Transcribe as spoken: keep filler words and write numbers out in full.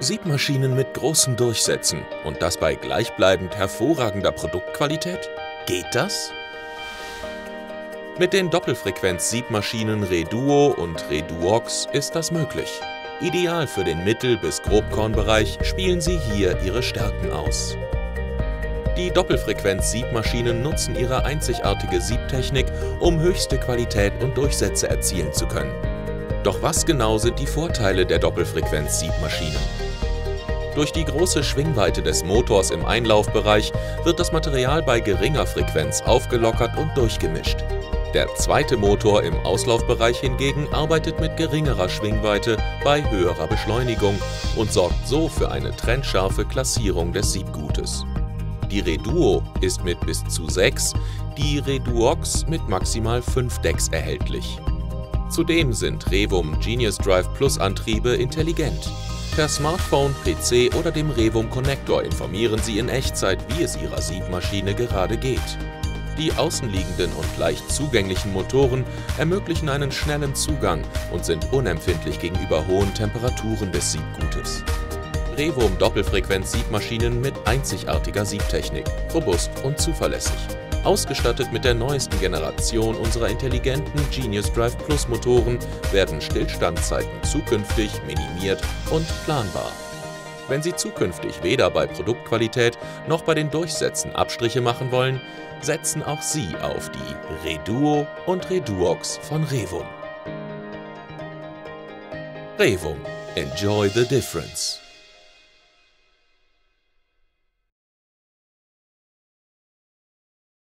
Siebmaschinen mit großen Durchsätzen und das bei gleichbleibend hervorragender Produktqualität? Geht das? Mit den Doppelfrequenz-Siebmaschinen Reduo und Reduox ist das möglich. Ideal für den Mittel- bis Grobkornbereich spielen Sie hier Ihre Stärken aus. Die Doppelfrequenz-Siebmaschinen nutzen ihre einzigartige Siebtechnik, um höchste Qualität und Durchsätze erzielen zu können. Doch was genau sind die Vorteile der Doppelfrequenz-Siebmaschinen? Durch die große Schwingweite des Motors im Einlaufbereich wird das Material bei geringer Frequenz aufgelockert und durchgemischt. Der zweite Motor im Auslaufbereich hingegen arbeitet mit geringerer Schwingweite bei höherer Beschleunigung und sorgt so für eine trennscharfe Klassierung des Siebgutes. Die Reduo ist mit bis zu sechs, die Reduox mit maximal fünf Decks erhältlich. Zudem sind Revum Genius Drive Plus Antriebe intelligent. Per Smartphone, P C oder dem Revum Connector informieren Sie in Echtzeit, wie es Ihrer Siebmaschine gerade geht. Die außenliegenden und leicht zugänglichen Motoren ermöglichen einen schnellen Zugang und sind unempfindlich gegenüber hohen Temperaturen des Siebgutes. Revum Doppelfrequenz-Siebmaschinen mit einzigartiger Siebtechnik, robust und zuverlässig. Ausgestattet mit der neuesten Generation unserer intelligenten Genius Drive Plus Motoren werden Stillstandzeiten zukünftig minimiert und planbar. Wenn Sie zukünftig weder bei Produktqualität noch bei den Durchsätzen Abstriche machen wollen, setzen auch Sie auf die Reduo und Reduox von Revum. Revum. Enjoy the difference.